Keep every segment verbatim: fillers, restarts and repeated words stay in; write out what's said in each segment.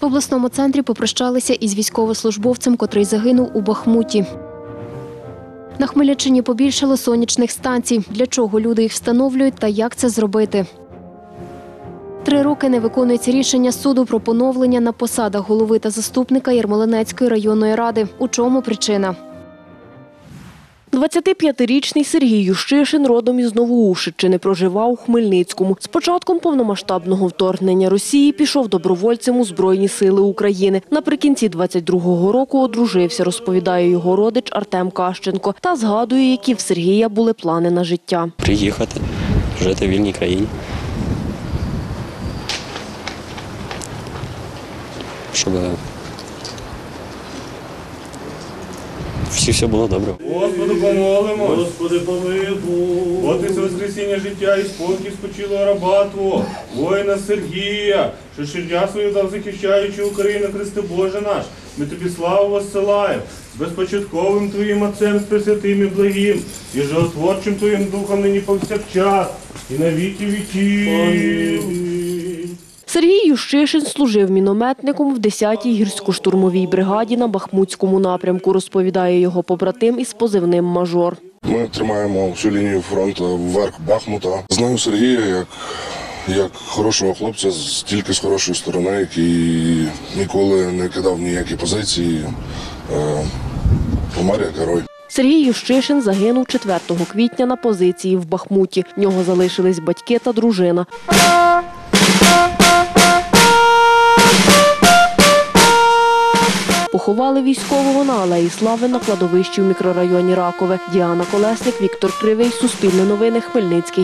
обласному центрі попрощалися із військовослужбовцем, котрий загинув у Бахмуті. На Хмельниччині побільшало сонячних станцій. Для чого люди їх встановлюють та як це зробити? Три роки не виконується рішення суду про поновлення на посадах голови та заступника Ярмолинецької районної ради. У чому причина? двадцятип'ятирічний Сергій Ющишин родом із Новоушичини, проживав у Хмельницькому. З початком повномасштабного вторгнення Росії пішов добровольцем у Збройні сили України. Наприкінці двадцять другого року одружився, розповідає його родич Артем Кащенко. Та згадує, які в Сергія були плани на життя. Приїхати, жити в вільній країні. Щоб всі все було добре. Господу помолимо, Господи помилуй. От і воскресіння життя і спокій спочилого раба Твого, воїна Сергія, що щодня свою дав захищаючи Україну, Христе Боже наш. Ми Тобі славу воссилаємо, з безпочатковим Твоїм Отцем, з Пресвятим і благим, і животворчим Твоїм Духом нині повсякчас, і на віки віків. Сергій Ющишин служив мінометником в десятій гірсько-штурмовій бригаді на Бахмутському напрямку, розповідає його побратим із позивним «Мажор». Ми тримаємо всю лінію фронту вверх Бахмута. Знаю Сергія як, як хорошого хлопця, тільки з хорошої сторони, який ніколи не кидав ніякі позиції, помер як герой. Сергій Ющишин загинув четвертого квітня на позиції в Бахмуті. В нього залишились батьки та дружина. Поховали військового на Алеї Слави на кладовищі в мікрорайоні Ракове. Діана Колесник, Віктор Кривий, Суспільне новини, Хмельницький.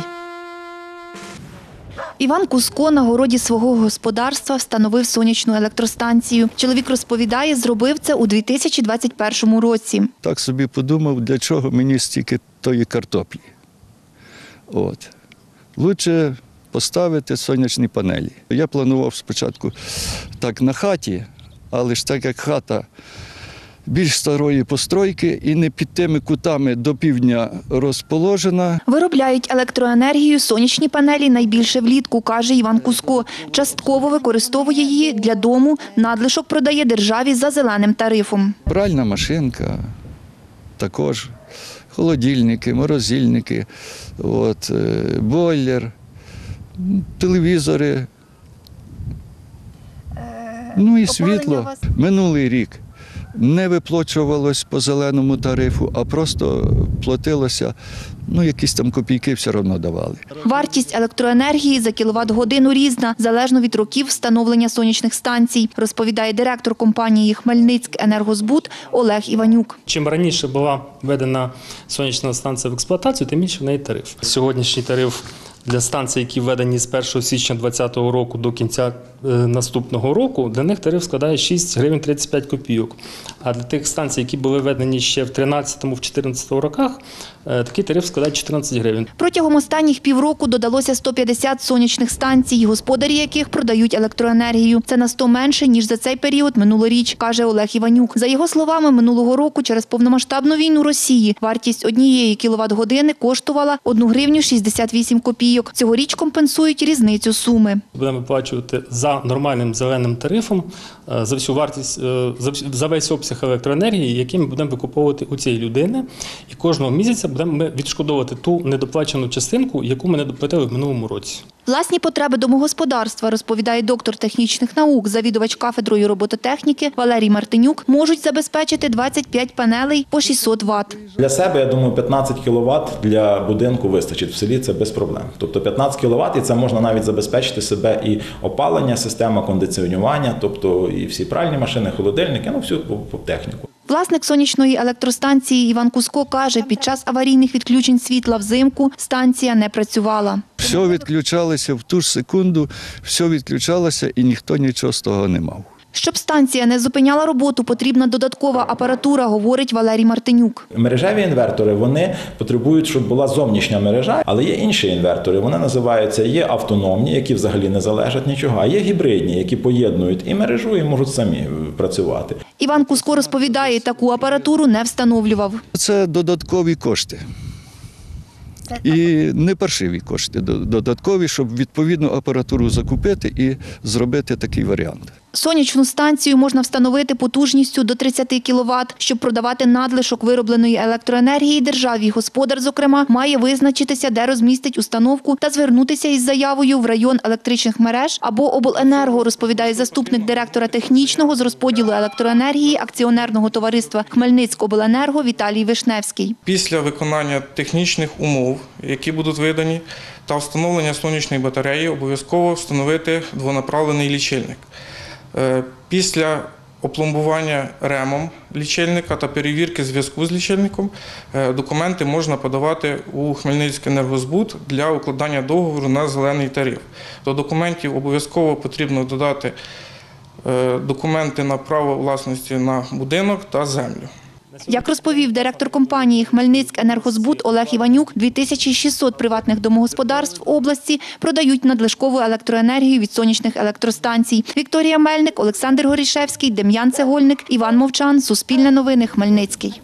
Іван Кузько на городі свого господарства встановив сонячну електростанцію. Чоловік розповідає, зробив це у дві тисячі двадцять першому році. Так собі подумав, для чого мені стільки тої картоплі. От. Лучше поставити сонячні панелі. Я планував спочатку так на хаті, але ж так як хата більш старої постройки і не під тими кутами до півдня розположена. Виробляють електроенергію сонячні панелі найбільше влітку, каже Іван Кузько. Частково використовує її для дому, надлишок продає державі за зеленим тарифом. Пральна машинка, також холодильники, морозильники, от, бойлер, телевізори, ну і світло. Минулий рік не виплачувалось по зеленому тарифу, а просто платилося, ну якісь там копійки все одно давали. Вартість електроенергії за кіловат-годину різна, залежно від років встановлення сонячних станцій, розповідає директор компанії «Хмельницькенергозбут» Олег Іванюк. Чим раніше була введена сонячна станція в експлуатацію, тим більше в неї тариф. Сьогоднішній тариф для станцій, які введені з першого січня двадцятого року до кінця наступного року, для них тариф складає шість гривень тридцять п'ять копійок. А для тих станцій, які були введені ще в тринадцятому-чотирнадцятому роках, такий тариф складає чотирнадцять гривень. Протягом останніх півроку додалося сто п'ятдесят сонячних станцій, господарі яких продають електроенергію. Це на сто менше, ніж за цей період минулоріч, каже Олег Іванюк. За його словами, минулого року через повномасштабну війну Росії вартість однієї кіловат-години коштувала одну гривню шістдесят вісім копійок. Цьогоріч компенсують різницю суми. Будемо виплачувати за нормальним зеленим тарифом за всю вартість, за весь обсяг електроенергії, який ми будемо викуповувати у цієї людини. І кожного місяця будемо відшкодовувати ту недоплачену частинку, яку ми не доплатили в минулому році. Власні потреби домогосподарства, розповідає доктор технічних наук, завідувач кафедрою робототехніки Валерій Мартинюк, можуть забезпечити двадцять п'ять панелей по шістсот ват. Для себе, я думаю, п'ятнадцять кіловат для будинку вистачить. В селі це без проблем. Тобто п'ятнадцять кіловат, і це можна навіть забезпечити себе і опалення, система кондиціонування, тобто і всі пральні машини, холодильники, ну всю техніку. Власник сонячної електростанції Іван Кузько каже, під час аварійних відключень світла взимку станція не працювала. Все відключалося в ту ж секунду, все відключалося і ніхто нічого з того не мав. Щоб станція не зупиняла роботу, потрібна додаткова апаратура, говорить Валерій Мартинюк. Мережеві інвертори, вони потребують, щоб була зовнішня мережа, але є інші інвертори, вони називаються, є автономні, які взагалі не залежать нічого, а є гібридні, які поєднують і мережу, і можуть самі працювати. Іван Кузько розповідає, таку апаратуру не встановлював. Це додаткові кошти. І не паршиві кошти додаткові, щоб відповідну апаратуру закупити і зробити такий варіант. Сонячну станцію можна встановити потужністю до тридцяти кіловат. Щоб продавати надлишок виробленої електроенергії державі, господар, зокрема, має визначитися, де розмістить установку та звернутися із заявою в район електричних мереж або обленерго, розповідає заступник директора технічного з розподілу електроенергії акціонерного товариства Хмельницькобленерго Віталій Вишневський. Після виконання технічних умов, які будуть видані, та встановлення сонячної батареї обов'язково встановити двонаправлений лічильник. Після опломбування ремом лічильника та перевірки зв'язку з лічильником документи можна подавати у Хмельницькенергозбуд для укладання договору на зелений тариф. До документів обов'язково потрібно додати документи на право власності на будинок та землю. Як розповів директор компанії «Хмельницькенергозбуд» Олег Іванюк, дві тисячі шістсот приватних домогосподарств області продають надлишкову електроенергію від сонячних електростанцій. Вікторія Мельник, Олександр Горішевський, Дем'ян Цегольник, Іван Мовчан. Суспільне новини. Хмельницький.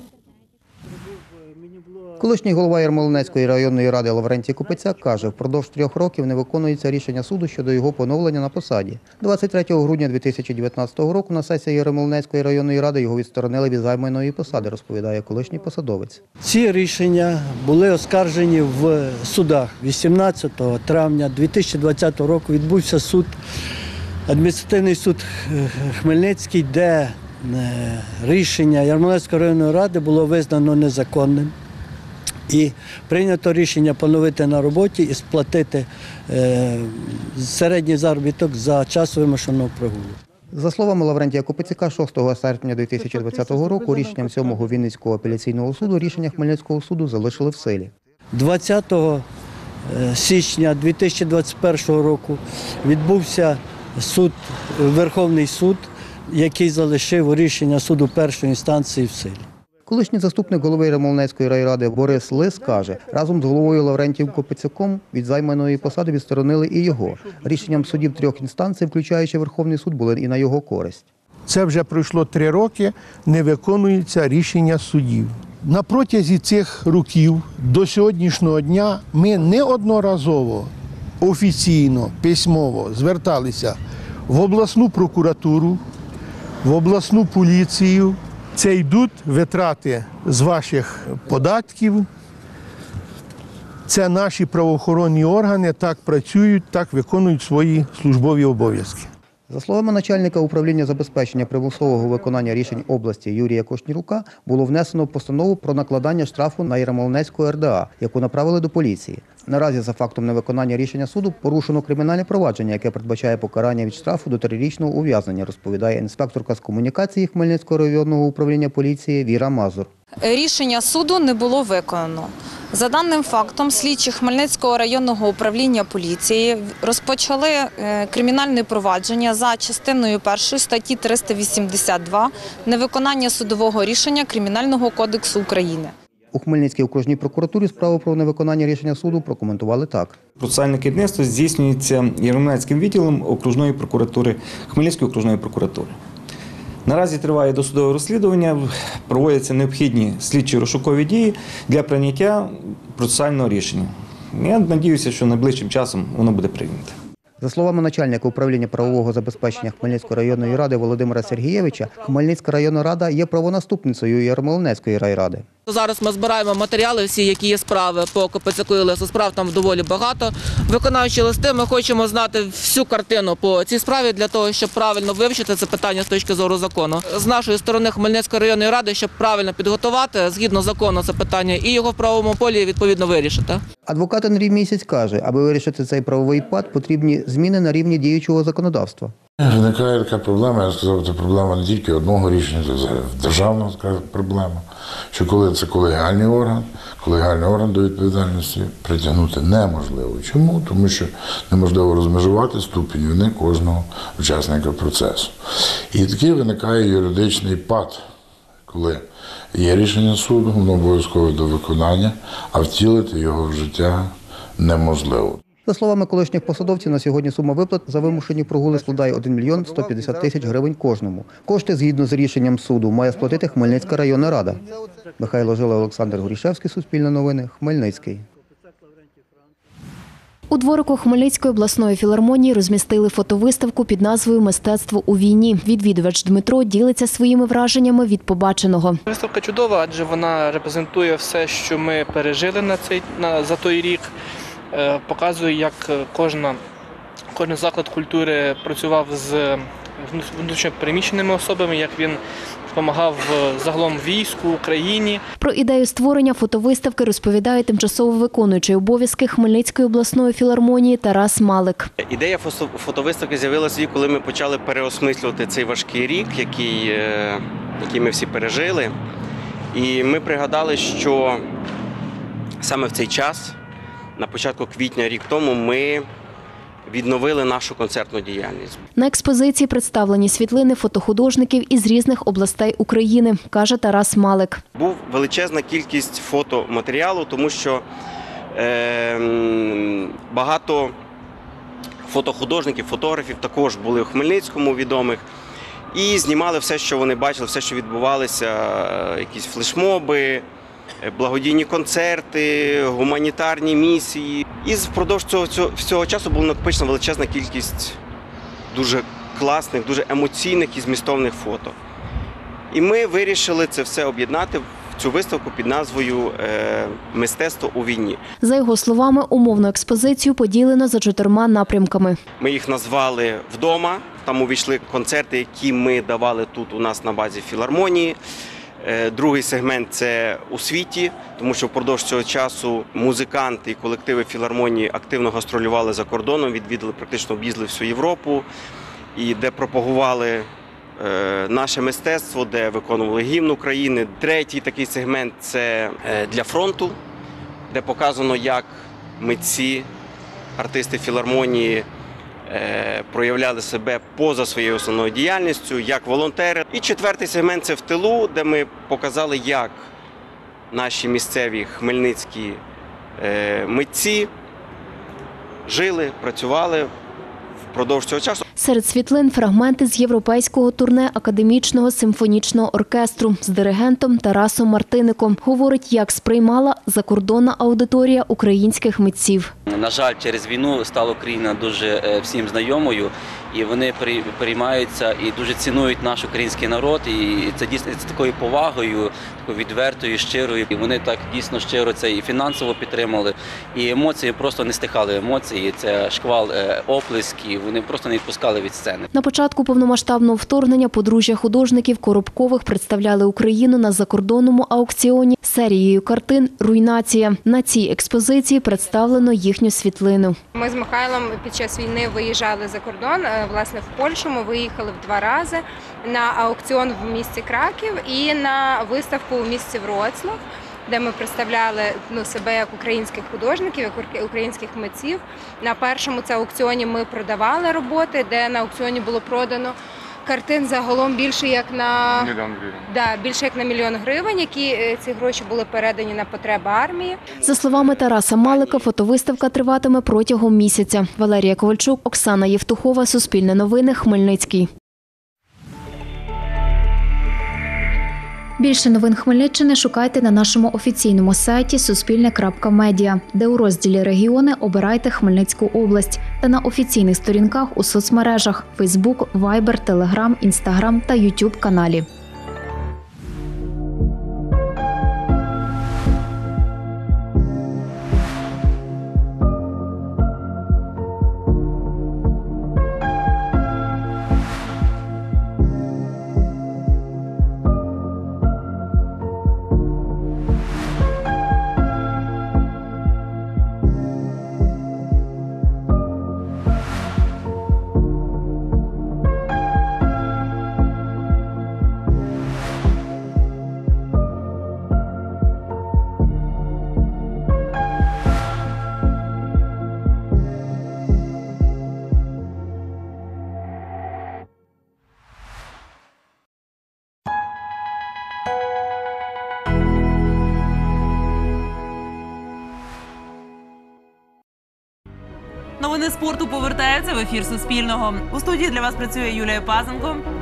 Колишній голова Ярмолинецької районної ради Лаврентій Купицяк каже, впродовж трьох років не виконується рішення суду щодо його поновлення на посаді. двадцять третього грудня дві тисячі дев'ятнадцятого року на сесії Ярмолинецької районної ради його відсторонили від займаної посади, розповідає колишній посадовець. Ці рішення були оскаржені в судах. вісімнадцятого травня дві тисячі двадцятого року відбувся суд, адміністративний суд Хмельницький, де рішення Ярмолинецької районної ради було визнано незаконним. І прийнято рішення поновити на роботі і сплатити е, середній заробіток за час вимушеного прогулу. За словами Лаврентія Купицяка, шостого серпня дві тисячі двадцятого року рішенням сьомого Вінницького апеляційного суду рішення Хмельницького суду залишили в силі. двадцятого січня дві тисячі двадцять першого року відбувся суд, Верховний суд, який залишив рішення суду першої інстанції в силі. Колишній заступник голови Ярмолинецької райради Борис Лис каже, разом з головою Лаврентієм Купицяком від займаної посади відсторонили і його. Рішенням судів трьох інстанцій, включаючи Верховний суд, були і на його користь. Це вже пройшло три роки, не виконується рішення судів. На протязі цих років до сьогоднішнього дня ми неодноразово офіційно, письмово зверталися в обласну прокуратуру, в обласну поліцію. Це йдуть витрати з ваших податків, це наші правоохоронні органи так працюють, так виконують свої службові обов'язки. За словами начальника управління забезпечення примусового виконання рішень області Юрія Кошнірука, було внесено постанову про накладання штрафу на Ярмолинецьку ер де а, яку направили до поліції. Наразі за фактом невиконання рішення суду порушено кримінальне провадження, яке передбачає покарання від штрафу до трирічного ув'язнення, розповідає інспекторка з комунікації Хмельницького районного управління поліції Віра Мазур. Рішення суду не було виконано. За даним фактом, слідчі Хмельницького районного управління поліції розпочали кримінальне провадження за частиною першої статті триста вісімдесят два «Невиконання судового рішення Кримінального кодексу України». У Хмельницькій окружній прокуратурі справу про невиконання рішення суду прокоментували так. Процесуальне керівництво здійснюється Ярмолинецьким відділом окружної прокуратури, Хмельницької окружної прокуратури. Наразі триває досудове розслідування, проводяться необхідні слідчі розшукові дії для прийняття процесуального рішення. Я сподіваюся, що найближчим часом воно буде прийнято. За словами начальника управління правового забезпечення Хмельницької районної ради Володимира Сергієвича, Хмельницька районна рада є правонаступницею Ярмолинецької райради. Зараз ми збираємо матеріали, всі, які є справи по Купицяку і Лису, справ там доволі багато. Виконуючи листи, ми хочемо знати всю картину по цій справі для того, щоб правильно вивчити це питання з точки зору закону. З нашої сторони Хмельницької районної ради, щоб правильно підготувати, згідно закону, це питання і його в правовому полі, відповідно, вирішити. Адвокат Андрій Місяць каже, аби вирішити цей правовий пад, потрібні зміни на рівні діючого законодавства. Виникає така проблема, я сказав, це проблема не тільки одного рішення, це державна така проблема, що коли це колегіальний орган, колегіальний орган до відповідальності притягнути неможливо. Чому? Тому що неможливо розмежувати ступінь вини кожного учасника процесу. І такий виникає юридичний пад, коли є рішення суду, воно обов'язково до виконання, а втілити його в життя неможливо. За словами колишніх посадовців, на сьогодні сума виплат за вимушені прогули складає один мільйон сто п'ятдесят тисяч гривень кожному. Кошти, згідно з рішенням суду, має сплатити Хмельницька районна рада. Михайло Жила, Олександр Горішевський, Суспільне новини, Хмельницький. У дворику Хмельницької обласної філармонії розмістили фотовиставку під назвою «Мистецтво у війні». Відвідувач Дмитро ділиться своїми враженнями від побаченого. Виставка чудова, адже вона репрезентує все, що ми пережили на цей, на, за той рік. Е, показує, як кожна, кожен заклад культури працював з внутрішньо переміщеними особами, як він допомагав загалом війську, Україні. Про ідею створення фотовиставки розповідає тимчасово виконуючий обов'язки Хмельницької обласної філармонії Тарас Малик. Ідея фотовиставки з'явилася, коли ми почали переосмислювати цей важкий рік, який, який ми всі пережили. І ми пригадали, що саме в цей час, на початку квітня рік тому, ми відновили нашу концертну діяльність. На експозиції представлені світлини фотохудожників із різних областей України, каже Тарас Малик. Був величезна кількість фотоматеріалу, тому що е, багато фотохудожників, фотографів також були у Хмельницькому відомих і знімали все, що вони бачили, все, що відбувалося, якісь флешмоби, благодійні концерти, гуманітарні місії. І впродовж цього, цього, цього часу була накопичена величезна кількість дуже класних, дуже емоційних і змістовних фото. І ми вирішили це все об'єднати в цю виставку під назвою «Мистецтво у війні». За його словами, умовну експозицію поділено за чотирма напрямками. Ми їх назвали «Вдома». Там увійшли концерти, які ми давали тут у нас на базі філармонії. Другий сегмент – це у світі, тому що впродовж цього часу музиканти і колективи філармонії активно гастролювали за кордоном, відвідали, практично об'їздили всю Європу, і де пропагували наше мистецтво, де виконували гімн України. Третій такий сегмент – це для фронту, де показано, як митці, артисти філармонії проявляли себе поза своєю основною діяльністю, як волонтери. І четвертий сегмент – це в тилу, де ми показали, як наші місцеві хмельницькі митці жили, працювали впродовж цього часу. Серед світлин – фрагменти з європейського турне академічного симфонічного оркестру з диригентом Тарасом Мартиником. Говорить, як сприймала закордонна аудиторія українських митців. На жаль, через війну стала Україна дуже всім знайомою, і вони переймаються і дуже цінують наш український народ. І це дійсно з такою повагою, такою відвертою, щирою. І вони так дійсно щиро це і фінансово підтримали, і емоції просто не стихали емоції. Це шквал оплесків, вони просто не відпускали від сцени. На початку повномасштабного вторгнення подружжя художників Коробкових представляли Україну на закордонному аукціоні серією картин «Руйнація». На цій експозиції представлено їхню світлину. Ми з Михайлом під час війни виїжджали за кордон, власне, в Польщу. Ми виїхали в два рази на аукціон в місті Краків і на виставку у місті Вроцлав, де ми представляли ну, себе як українських художників, як українських митців. На першому це аукціоні ми продавали роботи, де на аукціоні було продано картин загалом більше як на мільйон гривень. Да, більше як на мільйон гривень, які ці гроші були передані на потреби армії. За словами Тараса Малика, фотовиставка триватиме протягом місяця. Валерія Ковальчук, Оксана Євтухова, Суспільне новини, Хмельницький. Більше новин Хмельниччини шукайте на нашому офіційному сайті суспільне крапка медіа, де у розділі «Регіони» обирайте Хмельницьку область та на офіційних сторінках у соцмережах – Фейсбук, Вайбер, Телеграм, Інстаграм та Ютуб каналі. Новини спорту повертаються в ефір Суспільного. У студії для вас працює Юлія Пазенко.